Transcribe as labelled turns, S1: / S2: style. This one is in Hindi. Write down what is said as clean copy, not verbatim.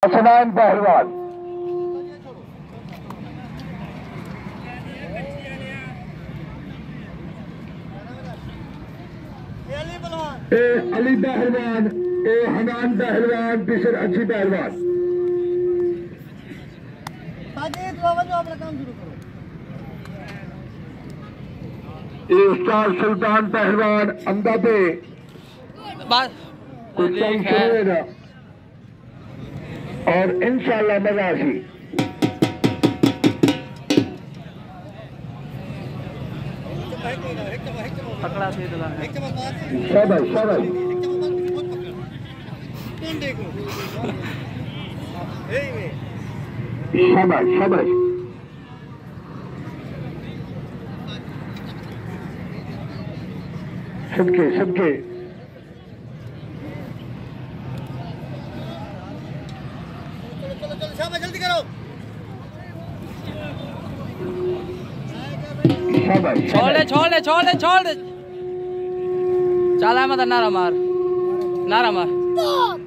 S1: हसनैन पहलवान। ए अली पहलवान, ए हनान पहलवान, तीसर अच्छी पहलवान। ए स्टार सुल्तान पहलवान अमदादे और इंशाल्लाह मजा सी। शाबाश शाबाश शाबाश शाबाश। सबके सबके
S2: शाबाश, जल्दी करो।
S1: शाबाश
S3: छोड़ दे छोड़ दे छोड़ दे छोड़ दे। चल अहमद नारा मार नारा मार।